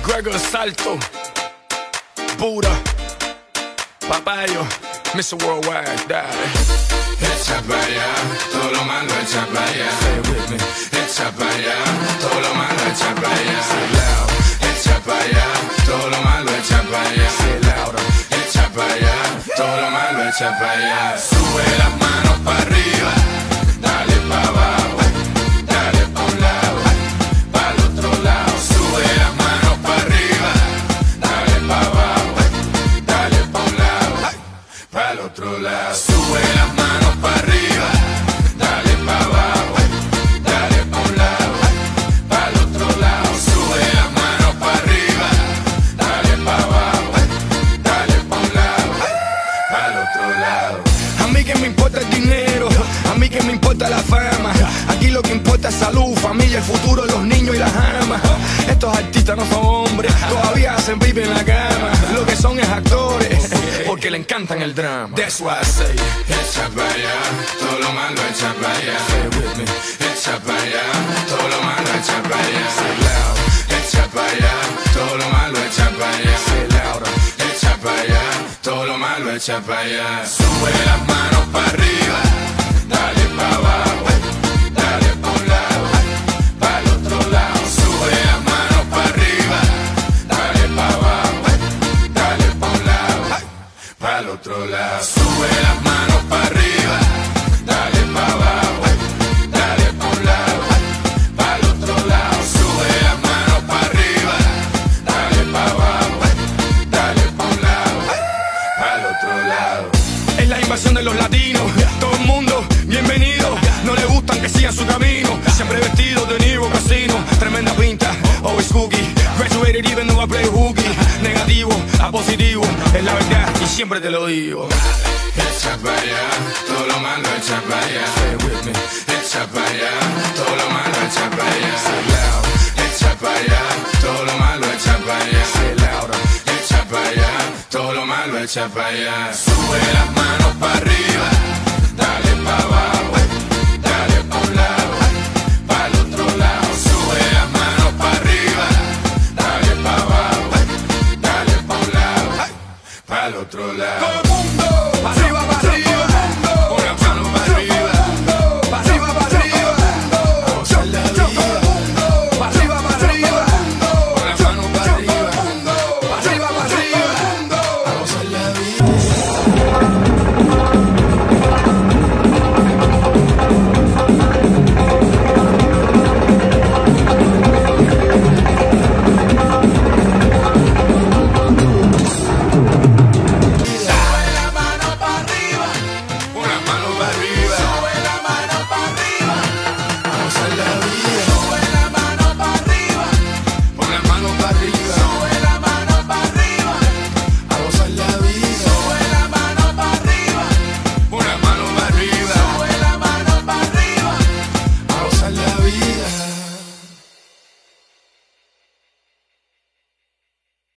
Gregor Salto, Buda, Papayo, Mr. Worldwide, dale. Echa pa'lla, todo lo malo echa pa'lla. Say it with me. Echa pa'lla, todo lo malo echa pa'lla. Say it loud. Echa pa'lla, todo lo malo echa pa'lla. Say it louder. Echa pa'lla, todo lo malo echa pa'lla. Sube las manos para arriba, dale pa' abajo, dale pa' un lado, pa' el otro lado. Sube las manos para arriba, dale pa' abajo, dale pa' un lado, pa' el otro lado. Sube las manos para arriba, dale pa' abajo, dale pa' un lado, pa' el otro lado. Sube las manos para arriba, dale pa' abajo, dale pa' un lado, pa' el otro lado. A mí que me importa el dinero, a mí que me importa la fama. Aquí lo que importa es salud, familia, el futuro de los niños y las amas. Estos artistas no son hombres, todavía hacen pipi en la cama. Lo que son es actores, porque le encantan el drama. That's why I say, Echa pa'lla, todo lo malo echa pa'lla. say it with me. Echa pa'lla, todo lo malo echa pa'lla. Say it loud. Echa pa'lla, todo lo malo echa pa'lla. Say it louder. Echa pa'lla, todo lo malo echa pa'lla. Sube las manos para arriba, dale pa' abajo, dale pa' un lado, pa' el otro lado. Sube las manos para arriba, dale pa' abajo, dale pa' un lado, pa' el otro lado. Sube las manos para arriba, dale pa' abajo, dale pa' un lado, pa' el otro lado. Sube las manos para arriba, dale pa' abajo, dale pa' un lado, pa' el otro lado. Es la invasión de los latinos, todo el mundo bienvenido. No le gustan que sigan su camino, siempre vestidos de Niro Casino. Tremenda pinta, always cookie. Graduated even though I play hooky. Negativo a positivo, es la verdad y siempre te lo digo. Echa pa'lla, todo lo malo echa pa'lla. Say it with me. Echa pa'lla, todo lo malo echa pa'lla. Say it loud. Echa pa'lla, todo lo malo echa pa'lla. Say it louder. Echa pa'lla, todo lo malo echa pa'lla. Sube las manos para arriba,